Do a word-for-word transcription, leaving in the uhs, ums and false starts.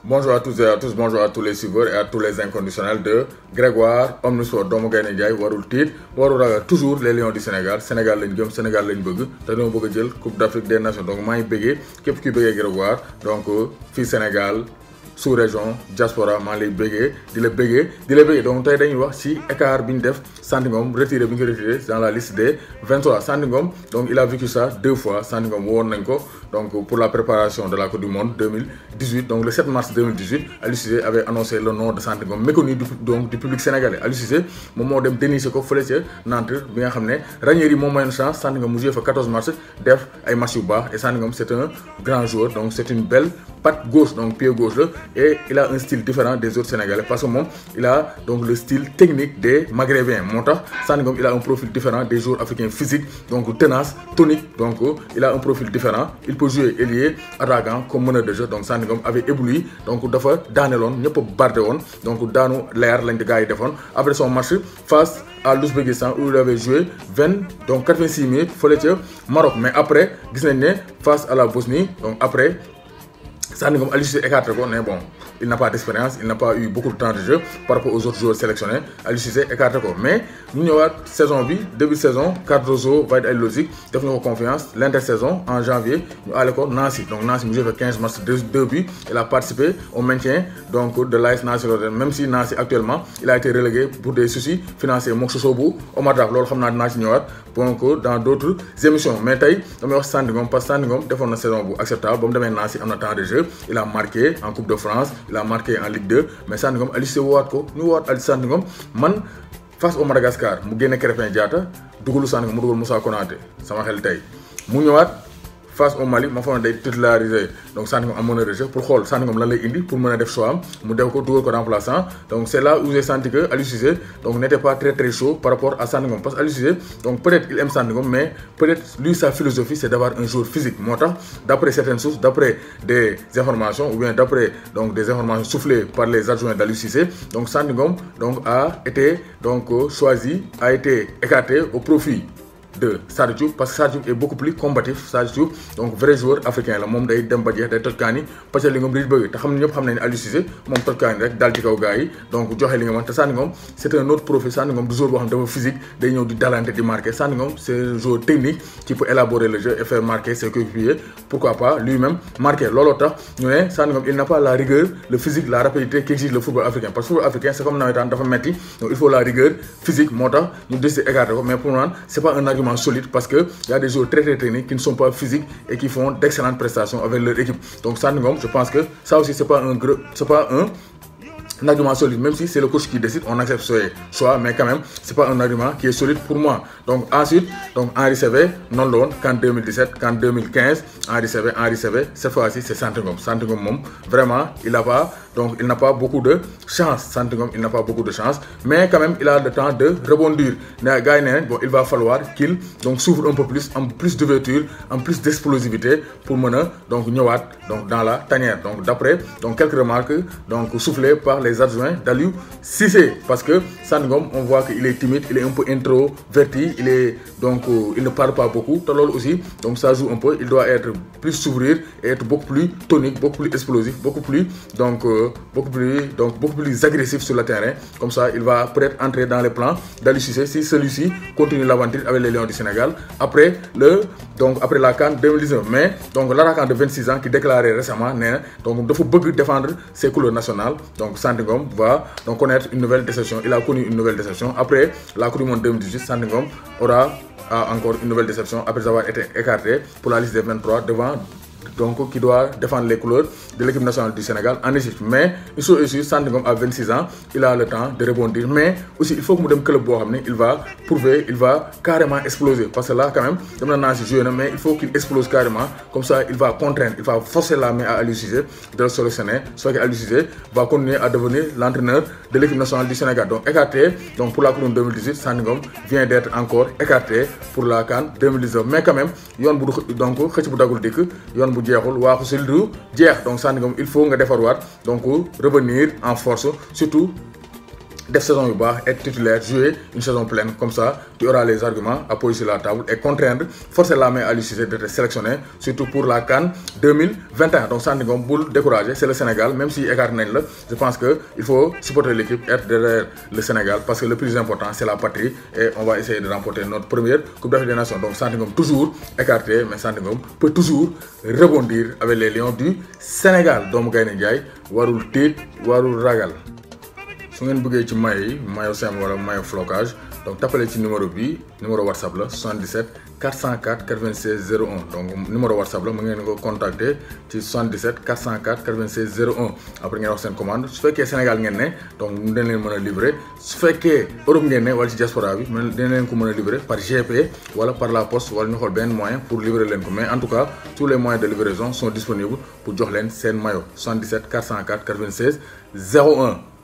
Bonjour à tous et à tous, bonjour à tous les suiveurs et à tous les inconditionnels de Grégoire Omnisport doomu Gaynde Njaay warul tiit warul ragal toujours les lions du Sénégal Sénégal lañ gëm Sénégal lañ bëgg te dañoo bëgg a jël Coupe d'Afrique des Nations donc maa ngi bëggee képp kuy bëggee Grégoire donc fii Sénégal sous-région diaspora maa lay bëggee di la bëggee di la bëggee donc tey dañuy wax ci écart bi ñu def Santy Ngom retiré bi ñu ko retiré dans la liste des vingt-trois Santy Ngom donc il a vécu ça deux fois Santy Ngom woon nañ ko donc pour la préparation de la Coupe du Monde deux mille dix-huit donc le sept mars deux mille dix-huit Aliou Cissé avait annoncé le nom de Santy Ngom méconnu du donc du public sénégalais Aliou Cissé moom moo dem dénicher ko fële ca Nantes bi nga xam ne Ranieri moom mayoon chance Santy Ngom mu joué fa quatorze matchs def ay matchs yu baax et Santy Ngom c'est un grand joueur donc c'est une belle patte gauche donc pied gauche là et il a un style différent des autres Sénégalais parce que moom il a donc le style technique des Maghrébins moo tax Santy Ngom il a un profil différent des joueurs africains physiques donc tenace tonique donc il a un profil différent il peut jouer ailier attaquant comme meneur de jeu donc Santy Ngom avait ébloui donc dafa daaneloon ñëpp a bardé woon donc daanu leer lañ gars yi defoon après son match face à l'Ouzbékistan où il avait joué vingt donc quatre-vingt-six minutes fële ca Maroc mais après gis nañ ne face à la Bosnie donc après Santy Ngom Aliou Cissé écarté ko mais bon il n'a pas d'expérience il n'a pas eu beaucoup de temps de jeu par rapport aux autres joueurs sélectionnés Aliou Cissé écarté ko mais ñu ñëwaat saison bi début saison Cardozo Wade ay logique def na ko confiance l'intersaison en janvier ñu aale ko Nancy donc Nancy mu joué fait quinze matchs deux deux buts il a participé au maintien donc de l'A S Nancy Lorraine même si Nancy actuellement il a été relégué pour des soucis financiers mook soso bu Omar Daf loolu xam naa dinaa ci ñëwaat donc dans d'autres émissions mais tey damay wax Santy Ngom parce que Santy Ngom defoon na saison bu acceptable ba mu demee Nancy am na temps de jeu il a marqué en Coupe de France il a marqué en Ligue deux mais Santy Ngom Aliou Cissé woowaat ko ñu woowaat Aliou Santy Ngom man face au Madagascar mu génne Krépin Diatta dugalu Santy Ngom mu dugal Moussa Konaté sama xel tey mu ñëwaat face au Mali ma foog ne day titularisé donc Santy Ngom am meneur de jeu pour xool Santy Ngom lan lay indi pour mën a def choix am mu def ko dugal ko remplaçant donc c'est là où j'ai senti que Aliou Cissé donc n'était pas très très chaud par rapport à Santy Ngom parce que Aliou Cissé donc peut-être il aime Santy Ngom mais peut-être lui sa philosophie c'est d'avoir un joueur physique moo tax d'après certaines sources d'après des informations ou bien d'après donc des informations soufflées par les adjoints d'Aliou Cissé donc Santy Ngom donc a été donc choisi a été écarté au profit de Sadio Diouf parce que Sadio Diouf est beaucoup plus combatif Sadio Diouf donc vrai joueur africain la moom day dem ba jeex day tojkaani parce que li nga li bëgg te xam ne ñëpp xam nañ ne Aliou Cissé moom tojkaani rek daal ci kaw gars yi donc joxe li nga mën te Santy Ngom c'est un autre profil Santy Ngom du joueur boo xam ne dafa physique day ñëw di dalante di marquer Santy Ngom c'est un joueur technique qui peut élaborer le jeu et faire marquer ses coéquipiers pourquoi pas lui-même marquer looloo tax ñu ne Santy Ngom il n'a pas la rigueur le physique la rapidité qu'exige le football africain parce que football africain c'est comme nawetaan dafa metti donc il faut la rigueur physique moo tax ñu décider écarter ko mais pour moi c'est pas un argument solide parce que il y a des joueurs très très techniques qui ne sont pas physiques et qui font d'excellentes prestations avec leur équipe donc Santy Ngom je pense que ça aussi c'est pas un gros c'est pas un un argument solide même si c'est le coach qui décide on accepte ce choix mais quand même c'est pas un argument qui est solide pour moi donc ensuite donc Henri Saivet noonu la woon qu'en deux mille dix-sept qu'en deux mille quinze Henri Saivet Henri Saivet cette fois-ci c'est Santy Ngom Santy Ngom moom vraiment il a pas donc il n'a pas beaucoup de chance Santy Ngom il n'a pas beaucoup de chance mais quand même il a le temps de rebondir ne gars yi nee nañ bon il va falloir qu'il donc s'ouvre un peu plus en plus d'ouverture en plus d'explosivité pour mën a donc ñëwaat donc dans la tanière donc d'après donc quelques remarques donc soufflées par les adjoints d'Aliou Cissé parce que Santy Ngom on voit qu'il est timide il est un peu introverti il est donc euh, il ne parle pas beaucoup te loolu aussi donc ça joue un peu il doit être plus s'ouvrir et être beaucoup plus tonique beaucoup plus explosif beaucoup plus donc euh, beaucoup plus donc beaucoup plus agressif sur le terrain comme ça il va peut-être entrer dans les plans d'Aliou Cissé si celui-ci continue l'aventure avec les Lions du Sénégal après le donc après la CAN deux mille dix-neuf mais donc l'attaquant de vingt-six ans qui déclarait récemment nee na donc dafa bëgg défendre ses couleurs nationales donc Santy Ngom va donc connaître une nouvelle déception il a connu une nouvelle déception après la Coupe du Monde deux mille dix-huit Santy Ngom aura a encore une nouvelle déception après avoir été écarté pour la liste des vingt-trois devant donc qui doit défendre les couleurs de l'équipe nationale du Sénégal en Égypte mais il faut aussi Santy Ngom à vingt-six ans il a le temps de rebondir mais aussi il faut que mu dem club boo xam ne il va prouver il va carrément exploser parce que là quand même dem na naa si joué na mais il faut qu'il explose carrément comme ça il va contraindre il va forcer la main à Aliou Cissé de le sélectionner soit que Aliou Cissé va continuer à devenir l'entraîneur de l'équipe nationale du Sénégal donc écarté donc pour la Coupe deux mille dix-huit Santy Ngom vient d'être encore écarté pour la CAN deux mille dix-neuf mais quand même yoon bu donc xëcc bu dagul dikk yoon bu jeexul waaxu si lu jeex donc Santy Ngom il faut nga defarwaat donc revenir en force surtout def saison yu baax, être titulaire, jouer une saison pleine, comme ça tu auras les arguments à poser sur la table et contraindre, forcer la main à Aliou Cissé d'être sélectionné, surtout pour la CAN deux mille vingt et un. Donc Santy Ngom bul décourager, c'est le Sénégal, même si écart nañ la, je pense qu'il faut supporter l'équipe, être derrière le Sénégal, parce que le plus important c'est la patrie et on va essayer de remporter notre première Coupe d'Afrique des Nations. Donc Santy Ngom toujours écarté, mais Santy Ngom peut toujours rebondir avec les Lions du Sénégal. Doomu Gaynde Njaay warul tiit warul ragal. Si vous voulez ci maillot yi maillot simple wala maillot flocage donc tapez ci numéro bi numéro WhatsApp là soixante-dix-sept quatre cent quatre quatre-vingt-seize zéro un donc numéro WhatsApp là vous pouvez ko contacter ci soixante-dix-sept quatre cent quatre quatre-vingt-seize zéro un après ngeen wax seen commande su fekkee Sénégal ngeen ne donc dañ leen mën a livrer su fekkee Europe ngeen ne wala ci diaspora bi dañ leen ko mën a livrer par G P wala par la poste wala ñu xool benn moyen pour livrer leen ko mais en tout cas tous les moyens de livraison sont disponibles pour jox leen seen maillot soixante-dix-sept quatre cent quatre quatre-vingt-seize zéro un.